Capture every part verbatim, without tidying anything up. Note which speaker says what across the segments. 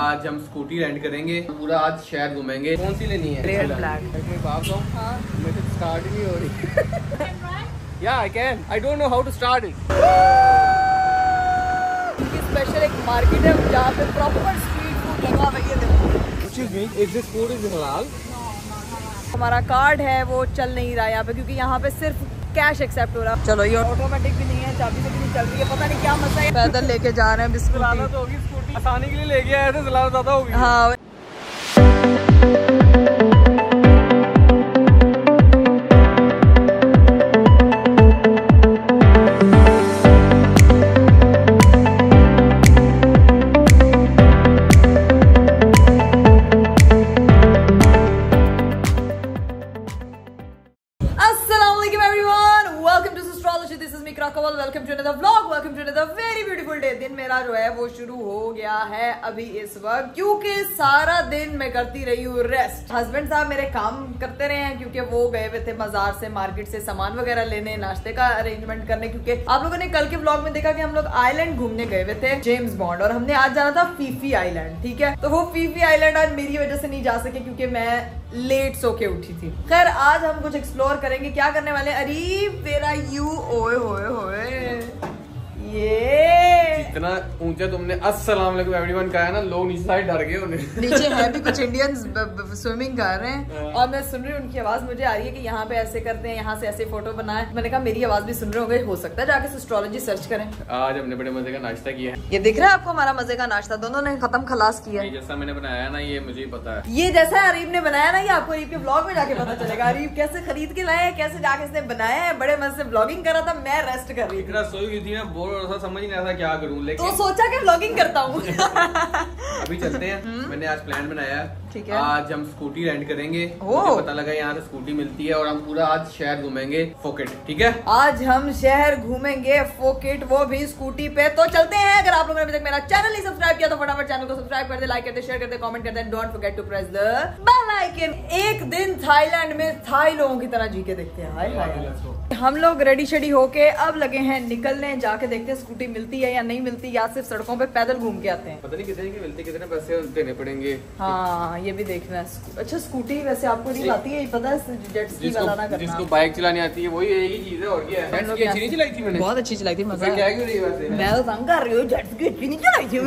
Speaker 1: आज हम scooty rent करेंगे, पूरा आज शहर घूमेंगे। कौन सी लेनी है?
Speaker 2: Red black.
Speaker 1: मैं बात कहूं, हाँ मेरे से स्टार्ट ही नहीं हो रही। या I can, I don't know how to start it.
Speaker 2: Special एक मार्केट है जहाँ पे प्रॉपर स्ट्रीट फूड लगा हुआ है। देखो,
Speaker 1: excuse me, is this food is हलाल?
Speaker 2: हमारा कार्ड है वो चल नहीं रहा यहाँ पे, क्योंकि यहाँ पे सिर्फ कैश एक्सेप्ट हो रहा है। चलो, ये ऑटोमेटिक भी नहीं है, चाबी से भी नहीं चल रही है, पता नहीं क्या मसला है। पैदल लेके जा रहे हैं बिस्कुट।
Speaker 1: तो होगी स्कूटी, आसानी के लिए ले गया है तो ज़्यादा ज़्यादा होगी।
Speaker 2: हाँ, welcome to another vlog, welcome to another very beautiful day. दिन मेरा जो है वो शुरू हो गया है अभी इस वक्त, क्योंकि सारा दिन मैं करती रही हूँ रेस्ट। हस्बैंड साहब मेरे काम करते रहे हैं, क्योंकि वो गए हुए थे बाजार से, मार्केट से सामान वगैरह लेने, नाश्ते का अरेंजमेंट करने। क्योंकि आप लोगों ने कल के व्लॉग में देखा कि हम लोग आइलैंड घूमने गए हुए थे, जेम्स बॉन्ड, और हमने आज जाना था फीफी आइलैंड। ठीक है, तो वो फीफी आइलैंड आज मेरी वजह से नहीं जा सके, क्योंकि मैं लेट सो के उठी थी। खैर, आज हम कुछ एक्सप्लोर करेंगे। क्या करने वाले? अरे तेरा यू ओए होए होए, ये
Speaker 1: इतना ऊंचा तुमने अस्सलाम वालेकुम एवरीवन कहा है ना, लोग नीचे साइड डर गए होने।
Speaker 2: नीचे है भी कुछ इंडियंस स्विमिंग कर रहे हैं, और मैं सुन रही हूँ उनकी आवाज मुझे आ रही है कि यहाँ पे ऐसे करते हैं, यहाँ से ऐसे फोटो बनाए। मैंने कहा मेरी आवाज भी सुन रहे होंगे, हो सकता है जाके एस्ट्रोलॉजी सर्च करें।
Speaker 1: आज हमने बड़े मजे का नाश्ता किया है।
Speaker 2: ये दिख रहा है आपको हमारा मजे का नाश्ता? दोनों ने खत्म खलास किया है।
Speaker 1: जैसा मैंने बनाया ना, ये मुझे पता है।
Speaker 2: ये जैसा अरीब ने बनाया ना, ये आपको अरीब के ब्लॉग में जाके पता चलेगा। अरीब कैसे खरीद के लाया है, कैसे जाके इसने बनाया है। बड़े मजे से ब्लॉगिंग कर रहा था, मैं रेस्ट कर रही थी।
Speaker 1: सोई हुई थी, बोर हो रहा था, समझ नहीं आ रहा क्या करूं, लेकिन
Speaker 2: तो सोचा कि व्लॉगिंग करता हूँ।
Speaker 1: अभी चलते हैं। मैंने आज प्लान बनाया है,
Speaker 2: ठीक है,
Speaker 1: आज हम स्कूटी रेंट करेंगे। मुझे पता लगा यहाँ से स्कूटी मिलती है, और हम पूरा आज शहर घूमेंगे फोकेट। ठीक है, आज
Speaker 2: हम शहर घूमेंगे फोकेट, वो भी स्कूटी पे। तो चलते हैं। अगर आप लोगों ने अभी तक मेरा चैनल नहीं सब्सक्राइब किया तो फटाफट चैनल को सब्सक्राइब कर दे, लाइक कर दे, शेयर कर दे, कमेंट कर दे, don't forget to press the bell icon. एक दिन थाईलैंड में थाई लोगों की तरह जी के देखते हैं। हाय हाय। हम लोग रेडी शेडी होके अब लगे हैं निकलने, जाके देखते हैं स्कूटी मिलती है या नहीं मिलती, या सिर्फ सड़कों पे पैदल घूम के आते हैं।
Speaker 1: पता नहीं कितने की मिलती, कितने पैसे देने पड़ेंगे।
Speaker 2: हाँ, ये भी देखना है। अच्छा, स्कूटी वैसे आपको नहीं आती है, पता है? जेट स्की वाला ना करना।
Speaker 1: जिसको बाइक चलानी आती है वही यही चीज है, और क्या है। जेट स्की अच्छी नहीं चलाई थी मैंने,
Speaker 2: बहुत अच्छी चलाई थी। मजा
Speaker 1: क्या क्यों रही वैसे?
Speaker 2: मैं तो तंग कर रही हूँ, जेट स्की अच्छी नहीं चलाई थी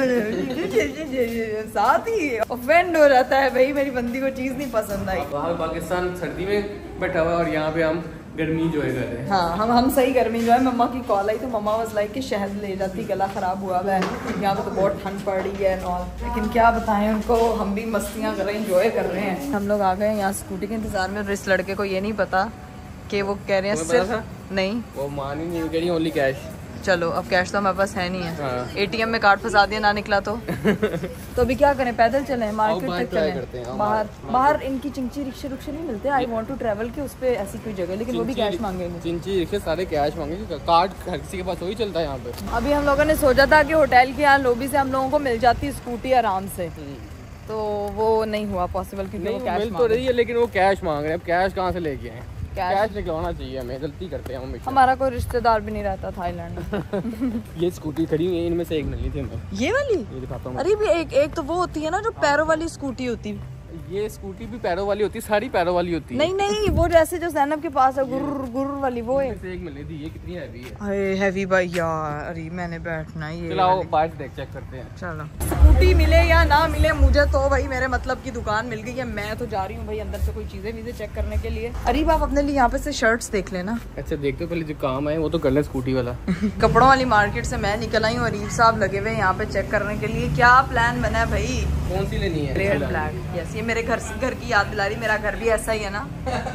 Speaker 2: मैंने। साथ ही ऑफेंड हो जाता है भाई, मेरी बंदी को चीज नहीं पसंद आई।
Speaker 1: बाहर पाकिस्तान सर्दी में बैठा हुआ, और यहाँ पे हम गर्मी जो है कर रहे हैं।
Speaker 2: हाँ, हम हम सही गर्मी जो है। मम्मा की कॉल आई तो मम्मा वाज लाइक कि शहद ले जाती, गला खराब हुआ है, यहाँ पे तो बहुत ठंड पड़ रही है और, लेकिन क्या बताएं उनको, हम भी मस्तियाँ कर रहे हैं, एंजॉय कर रहे हैं। हम लोग आ गए यहाँ स्कूटी के इंतजार में। इस लड़के को ये नहीं पता कि वो कह रहे हैं सिर्फ नहीं,
Speaker 1: वो मान ही नहीं कह रही ओनली कैश।
Speaker 2: चलो, अब कैश तो हमारे पास है नहीं है।
Speaker 1: हाँ।
Speaker 2: एटीएम में कार्ड फंसा दिया, ना निकला तो तो अभी क्या करें? पैदल चलें, मार्केट तक चलें? बाहर बाहर इनकी चिंची रिक्शे रुक्शे नहीं मिलते। आई वांट टू ट्रैवल के उस पे ऐसी कोई जगह, लेकिन वो भी कैश मांगेंगे।
Speaker 1: चिंची रिक्शे सारे कैश मांगेंगे, कार्ड हर किसी के पास वही चलता है यहाँ पे।
Speaker 2: अभी हम लोगों ने सोचा था कि होटल के यहाँ लॉबी से हम लोगों को मिल जाती स्कूटी आराम से, तो वो नहीं हुआ पॉसिबल, क्योंकि वो कैश
Speaker 1: मिल तो रही है, लेकिन वो कैश मांग रहे हैं। अब कैश कहाँ से लेके आए? कैश निकलवाना चाहिए हमें, गलती करते हैं हम।
Speaker 2: हमारा कोई रिश्तेदार भी नहीं रहता थाईलैंड में।
Speaker 1: ये स्कूटी खड़ी हुई है, इनमें से एक मिली थी हमें।
Speaker 2: ये वाली?
Speaker 1: ये दिखाता हूँ।
Speaker 2: अरे भी एक एक तो वो होती है ना जो पैरों वाली स्कूटी होती है।
Speaker 1: ये स्कूटी भी पैरों वाली होती है, सारी पैरों वाली होती है।
Speaker 2: नहीं नहीं, वो जैसे जो ज़ैनब के पास है, गुर्र गुर्र वाली, वो है।
Speaker 1: एक मिली थी। ये कितनी हैवी है?
Speaker 2: अरे हैवी भाई यार, अरे मैंने बैठना ये।
Speaker 1: चलो बाहर देख चेक करते हैं।
Speaker 2: चलो, स्कूटी मिले या ना मिले, मुझे तो भाई मेरे मतलब की दुकान मिल गई है। मैं तो जा रही हूँ भाई अंदर से कोई चीजें वीजें चेक करने के लिए। अरीब, आप अपने लिए यहाँ पे से शर्ट्स देख लेना।
Speaker 1: अच्छा, देखते हो, पहले जो काम है वो तो कर ले स्कूटी वाला।
Speaker 2: कपड़ों वाली मार्केट से मैं निकल आई हूँ, अरीब साहब लगे हुए यहाँ पे चेक करने के लिए। क्या प्लान बना है भाई?
Speaker 1: कौन सी लेनी है?
Speaker 2: Red black. यस, ये मेरे घर घर की याद दिला रही, मेरा घर भी ऐसा ही है ना।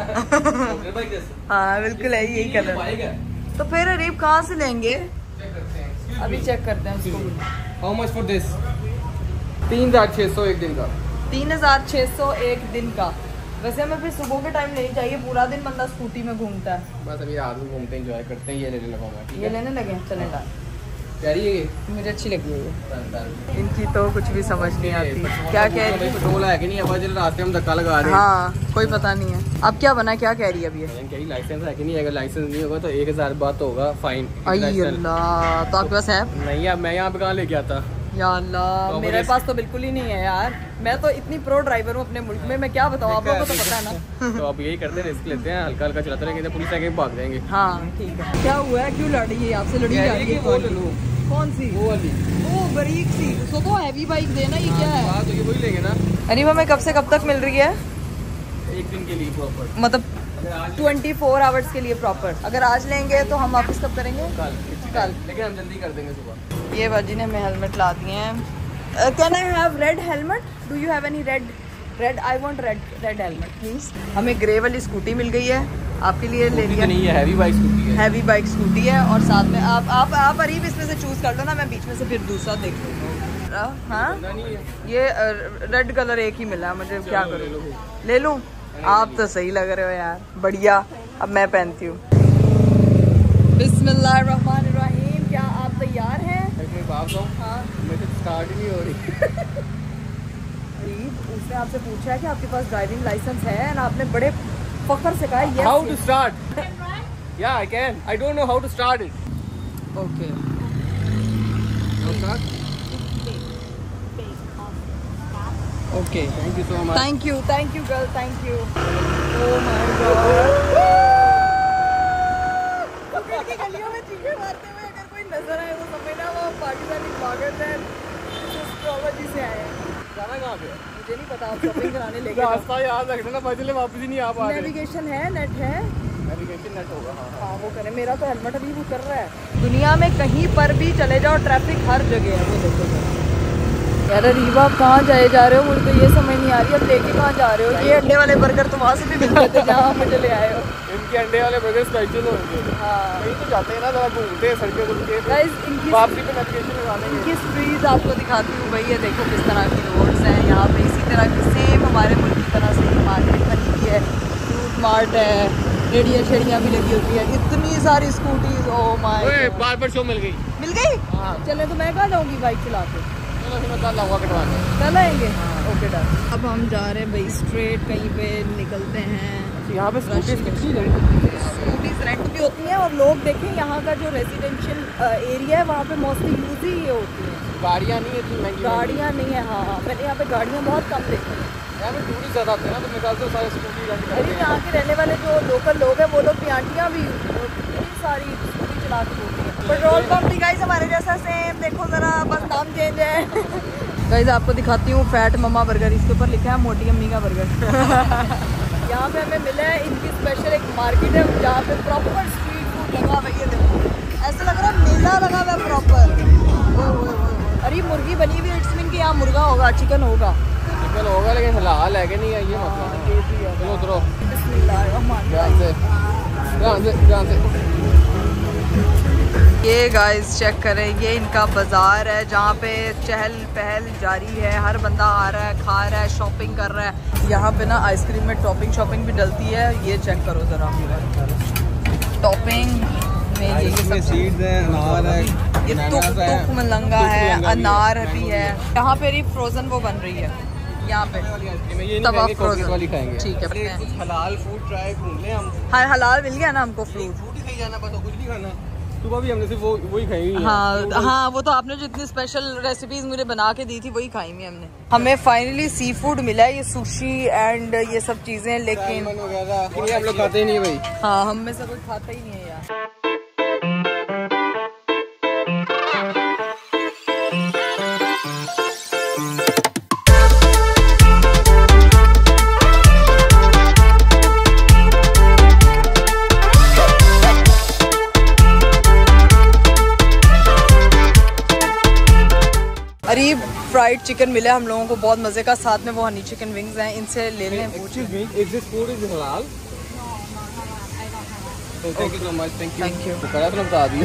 Speaker 2: हाँ बिल्कुल है, यही कलर। तो फिर अरीब कहाँ से लेंगे? अभी चेक करते हैं उसको।
Speaker 1: How much for this? तीन हजार छह सौ एक दिन का।
Speaker 2: तीन हजार छह सौ एक दिन का। वैसे हमें फिर सुबह के टाइम नहीं चाहिए, पूरा दिन बंदा स्कूटी में घूमता है।
Speaker 1: बस अभी रात में घूमते हैं, एंजॉय करते हैं। ये लेने लगा,
Speaker 2: ये लेने लगे, चलेगा।
Speaker 1: कह रही है,
Speaker 2: मुझे अच्छी लगी है। इनकी तो कुछ भी समझ नहीं आती। क्या कह रही है?
Speaker 1: पेट्रोल है कि नहीं? अब चल रास्ते में धक्का लगा रहे हैं।
Speaker 2: हाँ, कोई पता नहीं है। अब क्या बना, क्या कह रही है? अब ये
Speaker 1: लाइसेंस है कि नहीं? अगर लाइसेंस नहीं होगा तो एक हजार बात होगा फाइन।
Speaker 2: अल्लाह, तो आपके पास है?
Speaker 1: नहीं, अब मैं यहाँ पे कहाँ लेके आता?
Speaker 2: या अल्लाह, तो मेरे पास तो बिल्कुल ही नहीं है यार। मैं तो इतनी प्रो ड्राइवर हूँ अपने मुल्क में, मैं क्या बताऊँ, आप लोगों को तो पता है ना।
Speaker 1: तो अब यही करते हैं, रिस्क लेते हैं, हल्का हल्का चलाते रहेंगे, पुलिस आके भाग जाएंगे।
Speaker 2: हाँ ठीक है। क्या हुआ है, क्यों लड़ रही है आपसे? लड़ी जा रही है? कौन सी? वो वाली, वो बारीक सी। उसको तो हैवी बाइक देना, ये क्या है?
Speaker 1: तो ये वही लेंगे ना।
Speaker 2: अरे हमें कब से कब तक मिल रही है?
Speaker 1: एक दिन के लिए प्रॉपर,
Speaker 2: मतलब ट्वेंटी फोर आवर्स के लिए प्रॉपर। अगर आज लेंगे तो हम वापस कब करेंगे?
Speaker 1: कल।
Speaker 2: कल,
Speaker 1: लेकिन हम जल्दी कर देंगे सुबह।
Speaker 2: ये बाजी ने हमें हेलमेट ला दिए हैं। Can I have red helmet? Do you have any red? Red, I want red red helmet please. हमें ग्रे वाली स्कूटी मिल गई है, आपके लिए ले लिया।
Speaker 1: नहीं है, हैवी बाइक स्कूटी है।
Speaker 2: हैवी बाइक स्कूटी है, और साथ में आप आप आप अरीब इसमें से चूज कर लो ना, मैं बीच में से फिर दूसरा देख लूँ। हाँ, ये रेड कलर एक ही मिला है मुझे, क्या करूँ? ले लूँ? आप तो सही लग रहे हो यार, बढ़िया। अब मैं पहनती हूँ। बिस्मिल्लाहिर्रहमानिर्रहीम। क्या आप तैयार हैं? हाँ।
Speaker 1: मेरे स्टार्ट ही नहीं हो रही।
Speaker 2: उसने आपसे पूछा है कि आपके पास ड्राइविंग लाइसेंस है, ना आपने बड़े फख्र से कहा yes.
Speaker 1: How to start? Yeah, I can. I don't know how to start it.
Speaker 2: Okay. Okay.
Speaker 1: Thank you so much.
Speaker 2: Thank you, thank you, girl. Thank you. Oh my God. की गलियों में चीखे मारते हुए अगर कोई नजर आए तो समझना वो पाकिस्तानी ब्लॉगर है, एस्ट्रोलॉजी से आए हैं।
Speaker 1: जाना कहाँ पे?
Speaker 2: मुझे नहीं पता, आप शॉपिंग कराने लेके
Speaker 1: रास्ता याद रखना ना, बदले वापस ही नहीं आ पा रहे।
Speaker 2: नेविगेशन है, नेट है,
Speaker 1: नेविगेशन नेट होगा। हाँ
Speaker 2: हाँ वो करें। मेरा तो हेलमेट अभी वो कर रहा है। दुनिया में कहीं पर भी चले जाओ, ट्रैफिक हर जगह है, वो देखो यार। रीवा आप कहाँ जाए जा रहे हो, मुझे तो ये समझ नहीं आ रही, अब लेके कहाँ जा रहे हो? ये अंडे वाले बर्गर तो वहाँ से भी मिलते थे जहाँ मुझे ले आए हो।
Speaker 1: इनके अंडे वाले बर्गर स्पेशल होंगे।
Speaker 2: हाँ,
Speaker 1: कहीं तो जाते हैं ना, जरा घूमते हैं सड़कें घूमते हैं।
Speaker 2: गाइस इनकी
Speaker 1: वापसी पे नेविगेशन लगाने
Speaker 2: इनकी स्ट्रीट आपको दिखाती हूँ भाई। ये देखो किस तरह की रोड्स हैं यहाँ पे, इसी तरह की सेम हमारे मुल्क की तरह से मार्केट बनी हुई है, फ्रूट मार्ट है, रेडियाँ शेड़ियाँ भी लगी होती है, इतनी सारी scooties. Oh my god,
Speaker 1: barber shop मिल गई।
Speaker 2: मिल गई?
Speaker 1: हाँ।
Speaker 2: चले तो मैं कहाँ जाऊँगी बाइक चला के?
Speaker 1: कटवाने
Speaker 2: कल आएंगे। Okay done. अब हम जा रहे हैं भाई स्ट्रेट कहीं पे निकलते हैं।
Speaker 1: यहाँ पे स्कूटीज
Speaker 2: रेंट भी होती हैं, और लोग देखें यहाँ का जो रेजिडेंशियल एरिया है वहाँ पे मोस्टली यूज ही ये होती है,
Speaker 1: गाड़ियाँ नहीं है इतनी महंगी।
Speaker 2: गाड़ियाँ नहीं है। हाँ हाँ, मैंने यहाँ पे गाड़ियाँ बहुत कम देखी हैं।
Speaker 1: यहाँ पे टूरिस्ट ज़्यादा आते हैं ना, तो मेरे ख्याल से सारे स्कूटी रेंट करते हैं।
Speaker 2: अरे यहाँ के रहने वाले जो लोकल लोग हैं वो लोग भी, आंटियाँ भी इतनी सारी स्कूटी चला के होती हैं। पेट्रोल पंप भी गाइस हमारे जैसा सेम, देखो जरा, बस नाम चेंज है। गाइस आपको दिखाती हूँ फैट मम्मा बर्गर, इसके ऊपर लिखा है मोटी अम्मी का बर्गर। यहाँ पे हमें मिला है, इनकी स्पेशल एक मार्केट है जहाँ पे प्रॉपर स्ट्रीट फूड लगा हुआ है। देखो ऐसा लग रहा है मेला लगा हुआ है प्रॉपर। अरे मुर्गी बनी हुई है, इट्स मीन कि यहाँ मुर्गा होगा, चिकन होगा।
Speaker 1: चिकन होगा लेकिन हलाल है कि नहीं है, ये मतलब। चलो उतरो। ध्यान से ध्यान से ध्यान से।
Speaker 2: ये गाइस चेक करें, ये इनका बाजार है जहाँ पे चहल पहल जारी है, हर बंदा आ रहा है, खा रहा है, शॉपिंग कर रहा है। यहाँ पे ना आइसक्रीम में टॉपिंग शॉपिंग भी डलती है, ये चेक करो जरा। टॉपिंग में ये सब
Speaker 1: सीड्स हैं, अनार है,
Speaker 2: ये तुक तुक मलंगा है, अनार भी है। यहाँ पे भी फ्रोजन वो बन रही है यहाँ पे, तब आप फ्रोजन वाली खाएंगे। ठीक है,
Speaker 1: कुछ हलाल फूड ट्राई घूम ले हम।
Speaker 2: हाँ हलाल मिल गया ना हमको, फ्रूट
Speaker 1: फ्रूट ही खाई जाना, बस कुछ नहीं खाना। सुबह भी हमने सिर्फ वो वही खाई हुई है।
Speaker 2: हाँ हाँ, वो तो आपने जो इतनी स्पेशल रेसिपीज मुझे बना के दी थी वही खाई हुई हमने। हमें फाइनली सी फूड मिला है, ये सुशी एंड ये सब चीजें, लेकिन
Speaker 1: ये हम लोग खाते ही नहीं भाई।
Speaker 2: हाँ, हम में से कोई खाता ही नहीं है यार। अरे फ्राइड चिकन मिला हम लोगों को बहुत मजे का, साथ में वो हनी चिकन विंग्स हैं, इनसे ले लें। Thank you.
Speaker 1: बता दिया।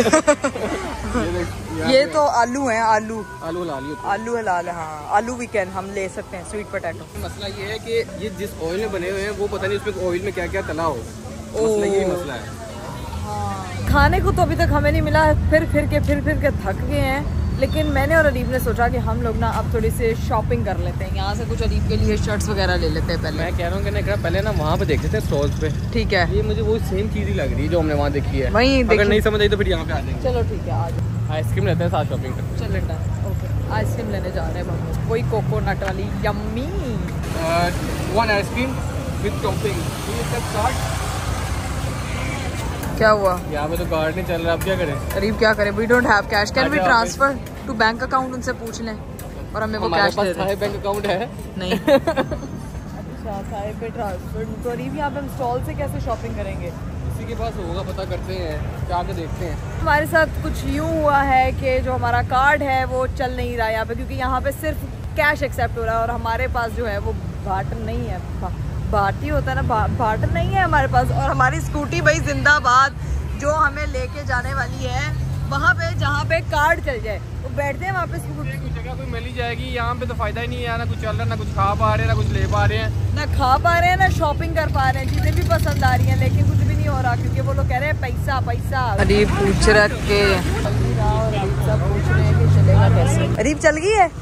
Speaker 2: ये तो आलू हैं, आलू
Speaker 1: आलू हलाल
Speaker 2: आलू हलाल है। हाँ आलू वी कैन हम ले सकते हैं, स्वीट पोटैटो।
Speaker 1: मसला ये है कि ये जिस ऑयल में बने हुए हैं वो पता नहीं उसमें ऑयल में क्या क्या तला हो, मसला यही मसला है।
Speaker 2: हाँ, खाने को तो अभी तक हमें नहीं मिला है, फिर फिर के फिर फिर के थक गए हैं। लेकिन मैंने और अलीब ने सोचा कि हम लोग ना अब थोड़ी सी शॉपिंग कर लेते हैं, यहाँ से कुछ अलीब के लिए शर्ट्स वगैरह ले लेते हैं पहले।
Speaker 1: मैं कह रहा हूँ कि पहले ना वहाँ पे देखते थे स्टॉल्स पे। ठीक है, ये मुझे वो सेम चीज़ ही लग रही है जो हमने वहाँ देखी है।
Speaker 2: वहीं
Speaker 1: अगर नहीं समझ आई तो फिर यहाँ पे आ जाएंगे।
Speaker 2: चलो ठीक है, आ जाओ।
Speaker 1: आइसक्रीम लेते हैं साथ शॉपिंग करते हैं।
Speaker 2: चलो ओके। आइसक्रीम लेने जा रहे हैं हम लोग, वही कोकोनट वाली yummy.
Speaker 1: One ice cream with topping.
Speaker 2: क्या हुआ?
Speaker 1: यहाँ पे तो कार्ड नहीं चल रहा, अब क्या करें?
Speaker 2: अरीब क्या करें? We don't have cash, can we
Speaker 1: अच्छा,
Speaker 2: ट्रांसफर टू बैंक अकाउंट? उनसे पूछ लें और हमें वो कैश दे दें।
Speaker 1: बैंक अकाउंट है
Speaker 2: नहीं। अच्छा साहिब पे ट्रांसफर तो अरीब, यहाँ पे हम स्टॉल से कैसे शॉपिंग करेंगे?
Speaker 1: किसी के पास होगा, पता करते हैं, जाके देखते हैं।
Speaker 2: हमारे साथ कुछ यूँ हुआ है कि जो हमारा कार्ड है वो चल नहीं रहा है यहाँ पे, क्योंकि यहाँ पे सिर्फ कैश एक्सेप्ट हो रहा है और हमारे पास जो है वो बार्टर नहीं है। बार्टी होता है ना, बा, बार्टर नहीं है हमारे पास। और हमारी स्कूटी भाई जिंदाबाद, जो हमें लेके जाने वाली है वहाँ पे जहाँ पे कार्ड चल जाए वो तो बैठते हैं वहाँ पे। स्कूटी
Speaker 1: कुछ जगह कोई मिल ही जाएगी, यहाँ पे तो फायदा ही नहीं है, ना कुछ चल रहा है, ना कुछ खा पा रहे हैं, ना कुछ ले पा रहे हैं,
Speaker 2: ना खा पा रहे हैं, ना शॉपिंग कर पा रहे हैं। चीजें भी पसंद आ रही हैं लेकिन कुछ भी नहीं हो रहा, क्योंकि वो लोग कह रहे हैं पैसा पैसा। अरीब पूछ रख के सब पूछ रहे हैं कि चलेगा कैसे। अरीब चल गई है?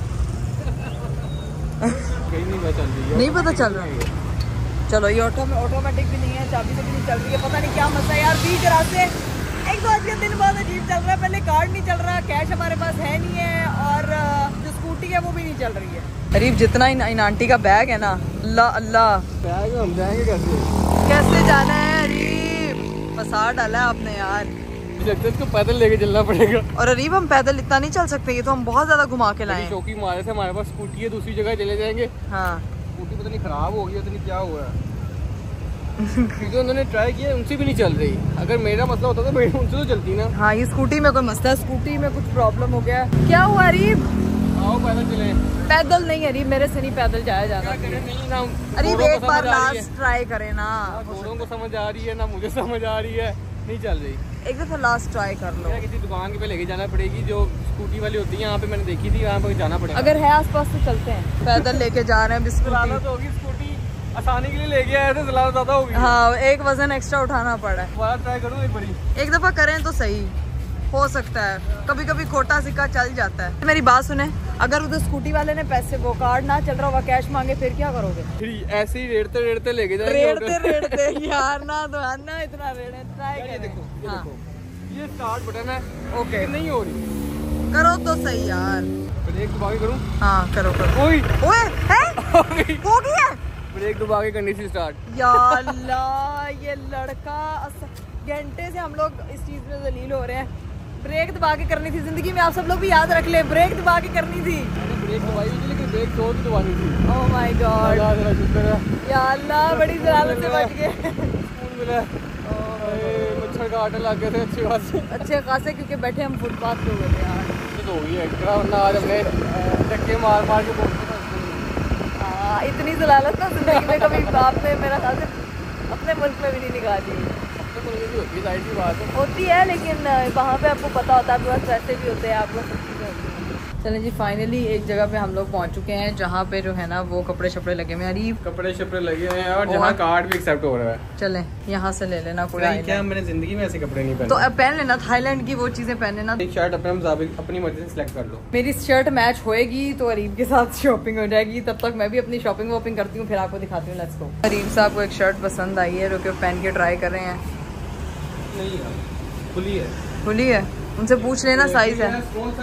Speaker 1: कहीं नहीं पता चल रही है,
Speaker 2: नहीं पता चल रहा है। चलो ये ऑटो में ऑटोमेटिक भी नहीं है, चाबी से भी नहीं चल रही है, पता नहीं क्या मसला है यार। बीच रास्ते एक दो आज के दिन बाद अजीब चल रहा है। पहले कार्ड नहीं चल रहा, कैश हमारे पास है नहीं है, और जो स्कूटी है वो भी नहीं चल रही है। अरीब जितना इन, इन आंटी का बैग है ना, अल्लाह अल्लाह,
Speaker 1: बैग हम जाएंगे कैसे?
Speaker 2: कैसे जाना है अरीब? फंसा डाला है आपने यार।
Speaker 1: इसको पैदल लेके चलना पड़ेगा।
Speaker 2: और अरीब हम पैदल इतना नहीं चल सकते, ये तो हम बहुत ज्यादा घुमा के लाए।
Speaker 1: चौकी मारे थे, हमारे पास स्कूटी है, दूसरी जगह चले जाएंगे।
Speaker 2: हाँ
Speaker 1: स्कूटी पता नहीं खराब हो गई, पता नहीं क्या हुआ है। क्योंकि उन्होंने ट्राई किया, उनसे भी नहीं चल रही। अगर मेरा मसला होता तो मैं उनसे तो चलती ना।
Speaker 2: हाँ ये स्कूटी में कोई मसला है, स्कूटी में कुछ प्रॉब्लम हो गया। क्या हुआ अरीब?
Speaker 1: आओ पैदल चले।
Speaker 2: पैदल नहीं अरीब, मेरे से नहीं पैदल जाया जाता।
Speaker 1: नहीं ना
Speaker 2: अरीब एक बार लास्ट ट्राई करें ना।
Speaker 1: दोनों को समझ आ रही है ना मुझे समझ आ रही है, नहीं चल रही।
Speaker 2: एक दफा लास्ट ट्राई कर लो।
Speaker 1: किसी दुकान के पे लेके जाना पड़ेगी, जो स्कूटी वाली होती है, यहाँ पे मैंने देखी थी, यहाँ पे जाना पड़ेगा।
Speaker 2: अगर है आसपास तो चलते हैं। पैदल लेके जा रहे हैं बिस्कुट
Speaker 1: तो होगी स्कूटी, आसानी के लिए ले गया है तो चलाना ज्यादा होगी।
Speaker 2: हाँ एक वजन एक्स्ट्रा उठाना पड़ा है।
Speaker 1: दोबारा ट्राई करूँ एक बारी?
Speaker 2: एक दफा करें तो सही हो सकता है, कभी कभी खोटा सिक्का चल जाता है। मेरी बात सुने, अगर उधर स्कूटी वाले ने पैसे वो कार्ड ना चल रहा होगा, कैश मांगे, फिर क्या करोगे?
Speaker 1: फिर ऐसे ही रेड़ते रेड़ते लेके जाएंगे।
Speaker 2: रेड़ते रेड़ते यार ना तो ना इतना रेड़े ट्राई करें।
Speaker 1: देखो ये
Speaker 2: हाँ।
Speaker 1: देखो, ये स्टार्ट बटन है,
Speaker 2: ओके
Speaker 1: नहीं हो रही,
Speaker 2: करो तो सही यार।
Speaker 1: ब्रेक दबा के करूँ?
Speaker 2: हाँ करो करो।
Speaker 1: ओए
Speaker 2: ओए है हो गया।
Speaker 1: ब्रेक दबा के करनी थी स्टार्ट।
Speaker 2: या अल्लाह, ये लड़का घंटे से हम लोग इस चीज में जलील हो रहे हैं। ब्रेक दबा के करनी थी, जिंदगी में आप सब लोग भी याद रख ले, ब्रेक दबा के करनी थी।
Speaker 1: ब्रेक दबाई थी लेकिन ब्रेक जोर से दबानी थी।
Speaker 2: ओह माय गॉड,
Speaker 1: शुक्र है
Speaker 2: या अल्लाह, बड़ी जलालत से बच गए।
Speaker 1: स्कूल मिला, मच्छर का आटा लग गए थे अच्छी बात से,
Speaker 2: अच्छे खासे, क्योंकि बैठे हम फुटपाथ पे हुए थे यार।
Speaker 1: तो हो गई एक्स्ट्रा, वरना आज हमने धक्के मार मार के पहुंचे।
Speaker 2: हाँ इतनी जलालत ना जिंदगी में कभी बाप ने मेरा ख्याल से अपने मुल्क में भी नहीं निकाली।
Speaker 1: होती है सी बात है,
Speaker 2: होती है, लेकिन वहाँ पे आपको पता होता है, आपके पास पैसे भी होते हैं, आपको सब चीज़ें होती हैं। चलें जी, फाइनली एक जगह पे हम लोग पहुँच चुके हैं जहाँ पे जो है ना वो कपड़े शपड़े लगे हुए हैं। अरीब
Speaker 1: कपड़े शपड़े लगे हैं और जहाँ कार्ड भी एक्सेप्ट हो रहा है।
Speaker 2: चलें यहाँ से ले लेना कोई।
Speaker 1: क्या मैंने जिंदगी में ऐसे कपड़े नहीं पहने,
Speaker 2: तो अब पहन लेना, थाईलैंड की वो चीज़ें पहन लेना।
Speaker 1: एक शर्ट अपने मुताबिक अपनी मर्जी से सिलेक्ट कर लो।
Speaker 2: मेरी शर्ट मैच होएगी तो अरीब के साथ शॉपिंग हो जाएगी, तब तक मैं भी अपनी शॉपिंग वॉपिंग करती हूँ, फिर आपको दिखाती हूँ। Let's go. अरीब साहब को एक शर्ट पसंद आई है जो कि पहन के ट्राई कर रहे हैं।
Speaker 1: नहीं है, खुली है।
Speaker 2: खुली है, उनसे पूछ लेना साइज है।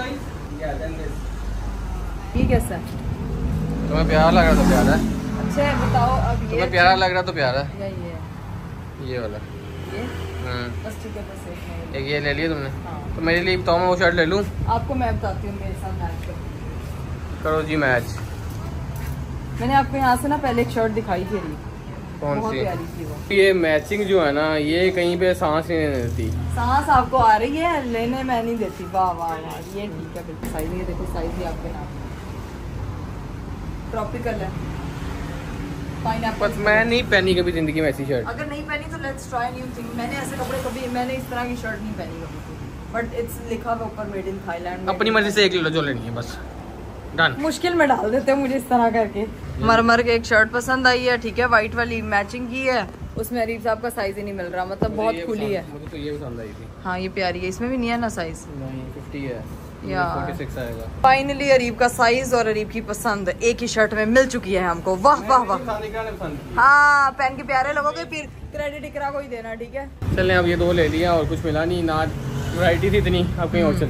Speaker 2: ये कैसा है?
Speaker 1: तुम्हें प्यारा लग रहा तो प्यारा है।
Speaker 2: अच्छा है, बताओ अब ये।
Speaker 1: तुम्हें प्यारा लग रहा तो प्यारा है।
Speaker 2: या ये
Speaker 1: ये वाला
Speaker 2: ये
Speaker 1: हम्म
Speaker 2: बस ठीक है, बस एक में।
Speaker 1: एक ये ले लिया तुमने?
Speaker 2: हाँ।
Speaker 1: तो मेरे लिए बताओ, मैं वो शर्ट ले लूँ?
Speaker 2: आपको मैं बताती हूँ, मेरे साथ मैच करो।
Speaker 1: करो जी मैच।
Speaker 2: मैंने आपको यहाँ से ना पहले एक शर्ट दिखाई थी,
Speaker 1: कौन
Speaker 2: बहुत
Speaker 1: सी?
Speaker 2: प्यारी थी वो।
Speaker 1: ये मैचिंग जो है ना, ये कहीं पे सांस नहीं लेने देती।
Speaker 2: सांस आपको आ रही है, लेने में नहीं देती। वाह वाह वाह, ये ठीक है बिल्कुल। साइज ये देखो, साइज भी आपके नाम ट्रॉपिकल है। पाइनएप्पल।
Speaker 1: बस मैं नहीं पहनी कभी जिंदगी में ऐसी शर्ट।
Speaker 2: अगर नहीं पहनी तो लेट्स ट्राई न्यू थिंग। मैंने ऐसे कपड़े कभी, मैंने इस तरह की शर्ट नहीं पहनी कभी, बट इट्स लिखा हुआ ऊपर मेड इन थाईलैंड।
Speaker 1: अपनी मर्जी से एक ले लो जो लेनी है, बस डन।
Speaker 2: मुश्किल में डाल देते हैं मुझे इस तरह करके। मरमर के एक शर्ट पसंद आई है, ठीक है, व्हाइट वाली मैचिंग की है, उसमें अरीब साहब का साइज ही नहीं मिल रहा, मतलब बहुत खुली है।
Speaker 1: मुझे तो ये पसंद आई थी।
Speaker 2: हाँ ये प्यारी है, इसमें भी नहीं है ना साइज।
Speaker 1: नहीं, फिफ्टी है
Speaker 2: यार।
Speaker 1: छियालीस आएगा।
Speaker 2: फाइनली अरीब का साइज और अरीब की पसंद एक ही शर्ट में मिल चुकी है हमको। वाह वाह वाह। हाँ पहन के प्यारे लगोगे, फिर क्रेडिट इकरा को ही देना, ठीक है।
Speaker 1: चलें अब ये दो ले लिया और कुछ मिला नहीं ना, वैरायटी थी इतनी, अब कहीं और चलते हैं।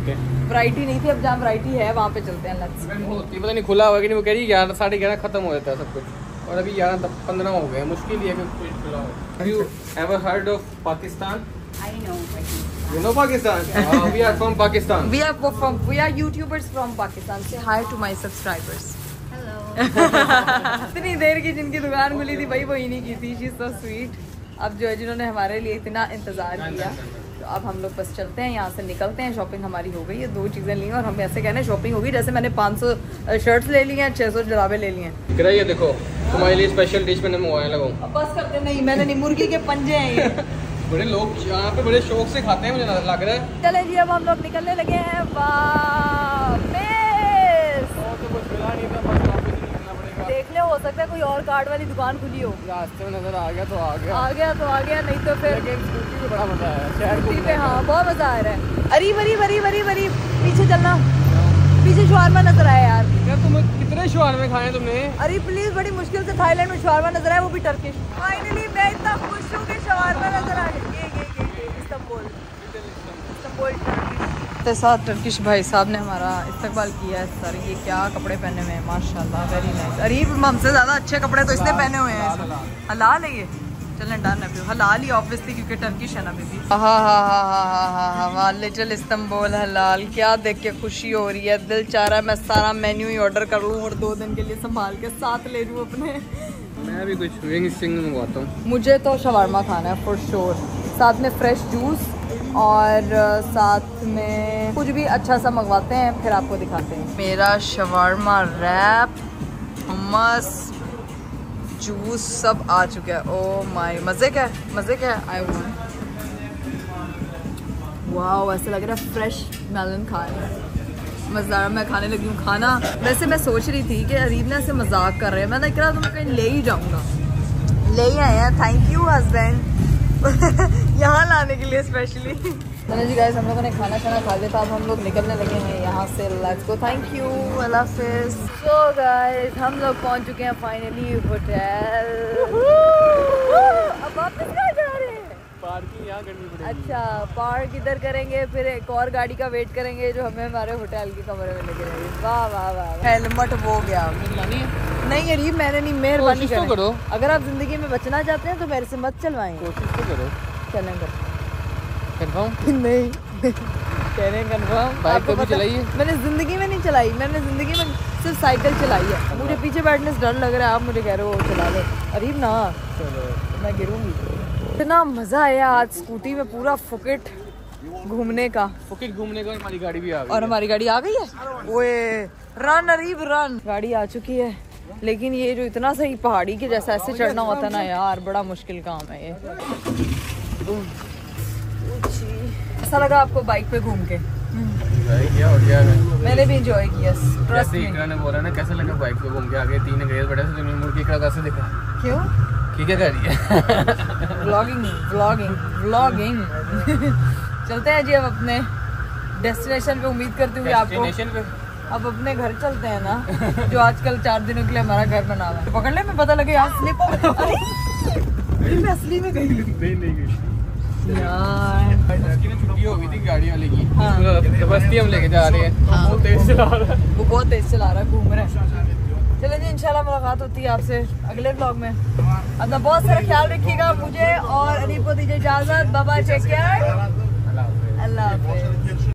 Speaker 2: वैरायटी नहीं थी, अब जहाँ वैरायटी है वहाँ पे चलते हैं। लेट्स
Speaker 1: होती पता नहीं खुला होगा कि नहीं, वो कह रही ग्यारह साढ़े ग्यारह खत्म हो जाता है सब कुछ, और अभी ग्यारह पंद्रह हो गए, मुश्किल ही है कि कुछ खुला हो। Have you ever heard of Pakistan?
Speaker 3: I know Pakistan.
Speaker 1: You know Pakistan? uh, we are from Pakistan.
Speaker 2: We are from we are YouTubers from Pakistan. Say hi to my subscribers.
Speaker 3: Hello.
Speaker 2: इतनी देर की जिनकी दुकान खुली थी भाई वो ही नहीं की थी। She's so sweet. अब जो है जिन्होंने हमारे लिए इतना इंतजार किया, तो अब हम लोग बस चलते हैं, यहाँ से निकलते हैं। शॉपिंग हमारी हो गई है, दो चीज़ें ली हैं और हम ऐसे कहने शॉपिंग होगी जैसे मैंने पाँच सौ शर्ट्स ले ली हैं, छः सौ जराबे ले लिए हैं।
Speaker 1: ये देखो तुम्हारे लिए स्पेशल डिश मैंने मंगवाया लगाऊं।
Speaker 2: अब बस करते नहीं, मैंने नहीं, मुर्गी के पंजे हैं ये।
Speaker 1: बड़े लोग यहाँ पे बड़े शौक से खाते हैं, मुझे लग रहा है।
Speaker 2: चले जी अब हम लोग निकलने लगे हैं वापस। देख ले, हो सकता है कोई और कार्ड वाली दुकान खुली हो।
Speaker 1: रास्ते में नजर आ गया तो आ गया,
Speaker 2: आ गया तो आ गया, नहीं तो फिर
Speaker 1: स्कूटी पे बड़ा मजा है,
Speaker 2: स्कूटी पे। हाँ बहुत मजा आ रहा है। अरे अरी अरी अरी अरी पीछे चलना, पीछे शवारमा नजर आया यार।
Speaker 1: यार तुम कितने शवारमे खाए तुमने?
Speaker 2: अरे प्लीज, बड़ी मुश्किल से थाईलैंड में शवारमा नजर आया, वो भी टर्किश। फाइनली मैं इतना खुश हूँ कि शवारमा नजर आ गया। ये ये ये इस्तांबुल इस्तांबुल टर्किश के साथ टर्किश भाई साहब ने हमारा इस्तकबाल किया है सर। ये क्या कपड़े पहने हुए हैं माशाल्लाह, वेरी नाइस। अरे हमसे ज्यादा अच्छे कपड़े तो इसने पहने हुए हैं। हलाल है ये, चलें डन है, हलाल ही ऑब्वियसली क्योंकि टर्किश है ना बेबी। हाँ हाँ हाँ हाँ हाँ लिटिल इस्तांबुल हलाल। क्या देख के खुशी हो रही है, दिल चाह रहा है मैं सारा मेन्यू ही ऑर्डर कर लूँ और दो दिन के लिए संभाल के साथ ले लूँ अपने।
Speaker 1: मैं भी कुछ विंग्स मंगवाता हूँ।
Speaker 2: मुझे तो शवारमा खाना है फॉर श्योर, साथ में फ्रेश जूस और साथ में कुछ भी अच्छा सा मंगवाते हैं, फिर आपको दिखाते हैं। मेरा शवारमा रैप, hummus, जूस सब आ चुका है। ओह माय, मज़े क्या है, मज़े क्या है। आई वांट, वाओ ऐसा लग रहा है फ्रेश मेलन खा रहे हैं। मज़ेदार, मैं खाने लगी हूँ खाना। वैसे मैं सोच रही थी कि अरीब ने ऐसे मजाक कर रहे हैं, मैंने कहा तो मैं कहीं ले ही जाऊँगा। ले ही आए हैं, थैंक यू हस्बैंड यहाँ लाने के लिए स्पेशली। चलो जी गाइस, हम लोगों ने खाना खाना खा लिया था, अब हम लोग निकलने लगे हैं यहाँ से। लेट्स गो, थैंक यू, अल्लाह हाफिज़। सो गाइस हम लोग पहुँच चुके हैं फाइनली होटल। अब वापस कहाँ जा रहे हैं?
Speaker 1: पार्किंग यहाँ करनी पड़ेगी।
Speaker 2: अच्छा, पार्क इधर करेंगे, फिर एक और गाड़ी का वेट करेंगे जो हमें हमारे होटल के कमरे में लेके जाएगी। वाह वाह वाह, हेलमेट वो गया नहीं अरीब, मैंने नहीं, मेहरबानी
Speaker 1: तो करो।
Speaker 2: अगर आप जिंदगी में बचना चाहते हैं तो मेरे से मत चलवाएं।
Speaker 1: कोशिश तो करो।
Speaker 2: चलेंगे
Speaker 1: कंफर्म?
Speaker 2: नहीं कह रहे हैं कंफर्म।
Speaker 1: बाइक कभी चलाई है?
Speaker 2: मैंने जिंदगी में नहीं चलाई, मैंने जिंदगी में सिर्फ साइकिल चलाई है। मुझे पीछे बैठने से डर लग रहा है, आप मुझे कह रहे हो चला लो। अरीब ना, मैं गिरूंगी। इतना मजा आया आज स्कूटी में, पूरा फुकेट घूमने का।
Speaker 1: फुकेट घूमने का। हमारी गाड़ी भी आ गई
Speaker 2: और हमारी गाड़ी आ गई है। ओए रन अरीब रन, गाड़ी आ चुकी है। लेकिन ये जो इतना सही पहाड़ी के जैसा ऐसे चढ़ना होता ना यार, बड़ा मुश्किल काम है ये। ऐसा लगा आपको बाइक पे घूम के?
Speaker 1: क्या हो गया?
Speaker 2: मैंने भी एंजॉय किया।
Speaker 1: जैसे इकरा ने बोला ना कैसे लगा बाइक पे घूम के, आगे तीन अंग्रेज बड़े से मुड़ के इकरा कैसे दिखा?
Speaker 2: क्यों?
Speaker 1: ठीक है, कर रही है
Speaker 2: व्लॉगिंग व्लॉगिंग व्लॉगिंग चलते हैं जी अब अपने डेस्टिनेशन पे। उम्मीद करती हूँ आपको अब अपने घर चलते हैं ना, जो आजकल चार दिनों के लिए हमारा घर बना हुआ है। पकड़ने में पता लगे यार स्लिप हो गई। मैं असली में गई
Speaker 1: नहीं नहीं गई
Speaker 2: यार।
Speaker 1: छुट्टी हो गई थी गाड़ी वाले की।
Speaker 2: हाँ।
Speaker 1: जबरदस्ती हम लेके जा रहे हैं।
Speaker 2: हाँ।
Speaker 1: वो तेज चला रहा है,
Speaker 2: वो बहुत तेज चला रहा है, घूम रहा है। चलो जी इंशाल्लाह मुलाकात होती है आपसे अगले ब्लॉग में। अपना बहुत सारा ख्याल रखिएगा, मुझे और अरीब को दीजिए इजाजत। बाबा टेक केयर, अल्लाह हाफिज़।